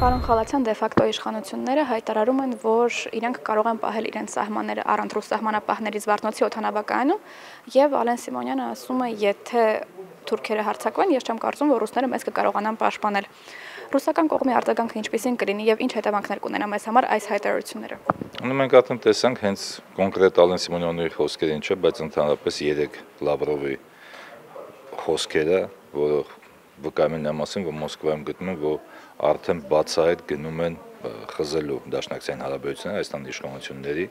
Պարոն Խալաթյան, դե ֆակտո իշխանությունները հայտարարում են, որ իրենք կարող են պահել իրենց սահմանները առանց ռուս սահմանապահների Զվարթնոցի օդանավակայանում, եւ Ալեն Սիմոնյանը ասում է, եթե թուրքերը հարձակվեն, ես չեմ կարծում, որ ռուսները մեզ կկարողանան պաշտպանել։ Ռուսական կողմի արձագանքը ինչպիսին կլինի եւ ինչ հետևանքներ կունենա մեզ համար այս հայտարարությունները։ Մենք արդեն տեսանք հենց կոնկրետ Ալեն Սիմոնյանի խոսքերին չէ, բայց ընդհանրապես 3 Լավրովի խոսքերը, որը վկայում են մասին, որ Մոսկվայում գտնում են, որ արդեն բացահայտ գնում են խզելու դաշնակցային հարաբերությունները Հայաստանի իշխանությունների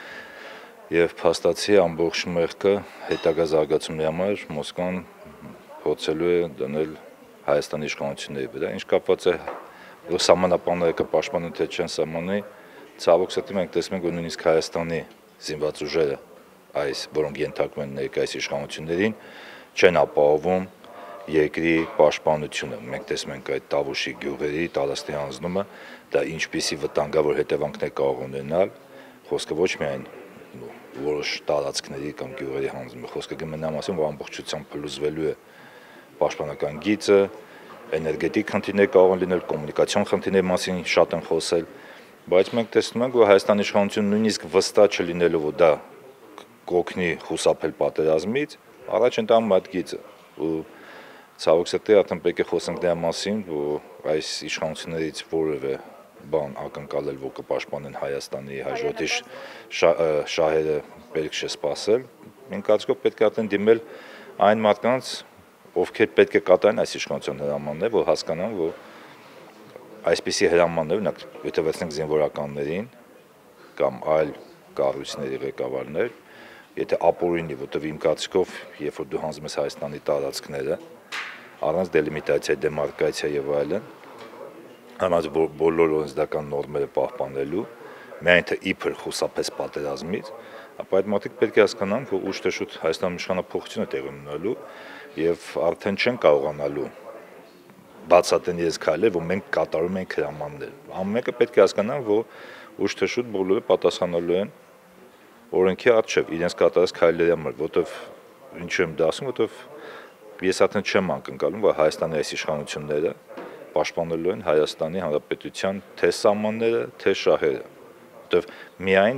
եւ փաստացի ամբողջ մեղքը հետագա զարգացումների համար Մոսկվան փորձելու է դնել Հայաստանի իշխանությունների վրա, ինչ կապված է սահմանապահները կպաշտպանեն թե չեն սահմանի, ցավոք սրտի մենք տեսնում ենք, որ նույնիսկ Հայաստանի զինված ուժերը, որոնք ենթարկվում են ներկայիս իշխանություններին, չեն ապահովում երկրի պաշտպանությունը։ Մենք տեսնում ենք այդ Տավուշի գյուղերի տարածքի հանձնումը, դա ինչպիսի վտանգավոր հետևանքներ կարող ունենալ, խոսքը ոչ միայն որոշ տարածքների կամ գյուղերի հանձնումը, խոսքը գնա մասին, որ ամբողջությամբ փլուզվելու է պաշտպանական գիծը, էներգետիկ խնդիրներ կարող են լինել, կոմունիկացիոն խնդիրների մասին շատ են խոսել, բայց մենք տեսնում ենք, որ Հայաստանի իշխանությունը նույնիսկ վստահ չլինելով, որ դա կօգնի խուսափել պատերազմից, առաջ են տանում այդ գիծը։ Ու ցավոք սրտի արդեն պետք է խոսենք դրա մասին, որ այս իշխանություններից որևէ բան ակնկալել, որ կպաշտպանեն Հայաստանի հաջորդի շահերը պետք չէ սպասել։ Մենք կարծիքով պետք է արդեն դիմել այն մարդկանց, ովքեր պետք է կատարեն այս իշխանության հրամանները, որ հասկանան, որ այսպիսի հրամաններ, օրինակ, եթե վերցնենք զինվորականներին կամ այլ կառույցների ղեկավարներ, եթե ապօրինի, որտեղ իմ կարծիքով, երբ որ դու հանձնում ես Հայաստանի տարածքները, առանց դելիմիտացիա, դեմարկացիա եւ այլն, առանց բոլոր օրենսդրական նորմերը պահպանելու, միայն թե իբր խուսափես պատերազմից, ապա այդ մարդիկ պետք է հասկանան, որ ուշ թե շուտ Հայաստանում իշխանափոխությունը տեղի ունենալու եւ արդեն չեն կարողանալու բացատրեն իրենց քայլեր, որ մենք կատարում ենք հրամաններ։ Ամեն մեկը պետք է հասկանան, որ ուշ թե շուտ բոլորը պատասխանելու են օրենքի առջև իրենց կատարած քայլերի համար, որտեվ ինչու եմ դա ասում, որտեվ ես արդեն չեմ անկնկալում, որ Հայաստանի այս իշխանությունները պաշտպանելու են Հայաստանի Հանրապետության թե սահմանները, թե շահերը, որտեվ միայն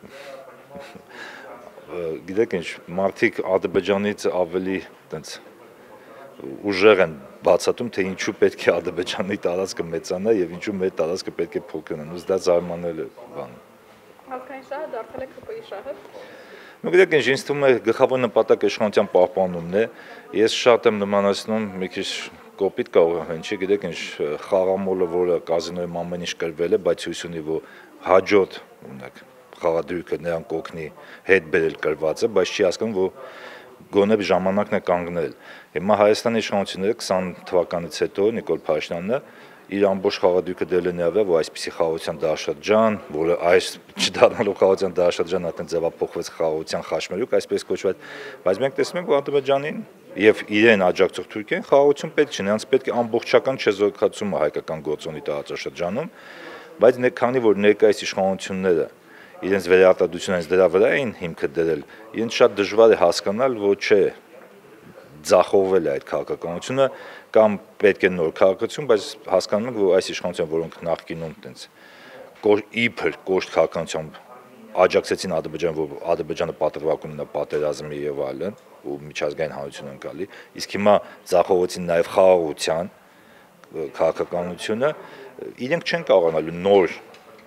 գիտեք ինչ, մարդիկ Ադրբեջանից ավելի տենց ուժեղ են բացատրում, թե ինչու պետք է Ադրբեջանի տարածքը մեծանա եւ ինչու մեր տարածքը պետք է փոքրանա։ Ուսից դա զարմանալի է բան։ Հազգային շահը դարձել է ԿՊԻ շահը։ Ну, գիտեք ինչ, ինձ թվում է գլխավոր նպատակը իշխանության պահպանումն է։ Ես շատ եմ նմանացնում մի քիչ կոպիտ կարող եմ հնչի, գիտեք ինչ, խաղամոլը, որը կազինոյում ամեն ինչ կրվել է, բայց հույս ունի, որ հաջորդ, օրինակ, խաղադրույքը նրան կօգնի հետ բերել կրվածը, բայց չի հասկանում, որ գոնե ժամանակն է կանգնել։ Հիմա Հայաստանի իշխանությունները 20 թվականից հետո Նիկոլ Փաշինյանը իր ամբողջ խաղադրույքը դել է նրա վրա, որ այսպիսի խաղաղության դարաշրջան, որը այս չդառնալով խաղաղության դարաշրջան արդեն ձևափոխվեց խաղաղության խաչմերուկ, այսպես կոչված, բայց մենք տեսնում ենք, որ Ադրբեջանին եւ իրեն աջակցող Թուրքիան խաղաղություն պետք չէ, նրանց պետք է ամբողջական չեզոքացումը հայկական գործոնի տարածաշրջանում, բայց քանի որ ներկայիս իշխանությունները իրենց վերարտադրությունը հենց դրա վրա էին հիմքը դրել, իրենց շատ դժվար է հասկանալ, որ չէ, ձախողվել է այդ քաղաքականությունը կամ պետք է նոր քաղաքացիություն, բայց հասկանում ենք, որ այս իշխանության, որոնք նախկինում տենց իբր կոշտ քաղաքականությամբ աջակցեցին Ադրբեջանը, որ Ադրբեջանը պատրվակ ունենա պատերազմի եւ այլն, ու միջազգային հանրություն ընկալի, իսկ հիմա ձախողեցին նաեւ խաղաղության քաղաքականությունը, իրենք չեն կարողանալու նոր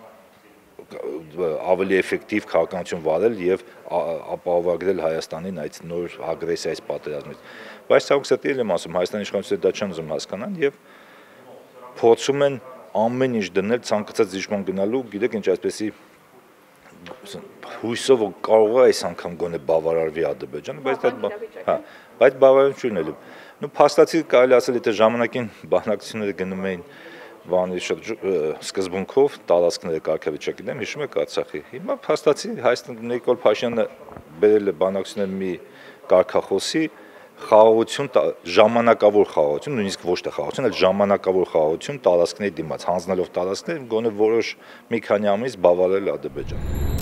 ավելի էֆեկտիվ քաղաքականություն վարել եւ ապահովագրել Հայաստանին այդ նոր ագրեսիայից պատերազմից։ Բայց ցավոք սրտի եմ ասում, Հայաստանի իշխանությունները դա չեն ուզում հասկանալ եւ փորձում են ամեն ինչ դնել ցանկացած զիջման գնալու, գիտեք ինչ, այսպեսի հույսով որ կարող է այս անգամ գոնե բավարարվի Ադրբեջանը, բայց դա բայց բավարարություն չի լինելու։ Ну փաստացի կարելի ասել, եթե ժամանակին բանակցությունները գնում էին Վանի սկզբունքով տարածքները կարգավիճակ դեմ, հիշում եք Արցախի։ Հիմա փաստացի Հայաստան Նիկոլ Փաշինյանը բերել է բանակցությունների մի կարգախոսի խաղաղություն, ժամանակավոր խաղաղություն, նույնիսկ ոչ թե խաղաղություն, այլ ժամանակավոր խաղաղություն տարածքների դիմաց, հանձնելով տարածքներ, գոնե որոշ մի քանի ամիս բավարարել Ադրբեջանը։